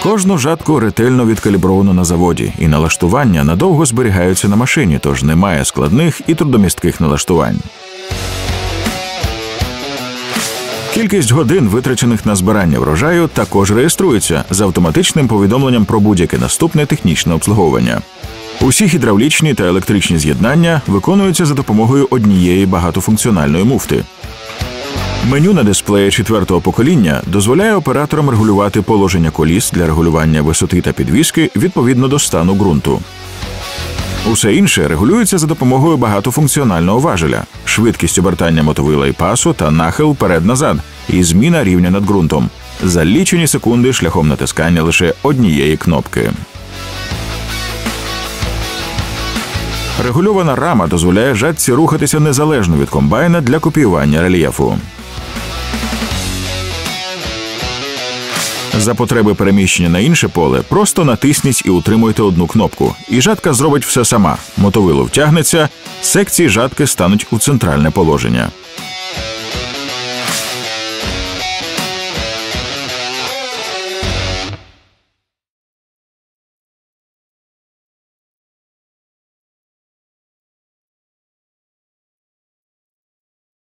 Кожну жатку ретельно відкалібровано на заводі, і налаштування надовго зберігаються на машині, тож немає складних і трудомістких налаштувань. Кількість годин, витрачених на збирання врожаю, також реєструється з автоматичним повідомленням про будь-яке наступне технічне обслуговування. Усі гідравлічні та електричні з'єднання виконуються за допомогою однієї багатофункціональної муфти. Меню на дисплеї 4-го покоління дозволяє операторам регулювати положення коліс для регулювання висоти та підвіски відповідно до стану ґрунту. Усе інше регулюється за допомогою багатофункціонального важеля, швидкість обертання мотовила і пасу та нахил вперед-назад і зміна рівня над ґрунтом за лічені секунди шляхом натискання лише однієї кнопки. Регульована рама дозволяє жатці рухатися незалежно від комбайна для копіювання рельєфу. За потреби переміщення на інше поле просто натисніть і утримуйте одну кнопку, і жатка зробить все сама. Мотовило втягнеться, секції жатки стануть у центральне положення.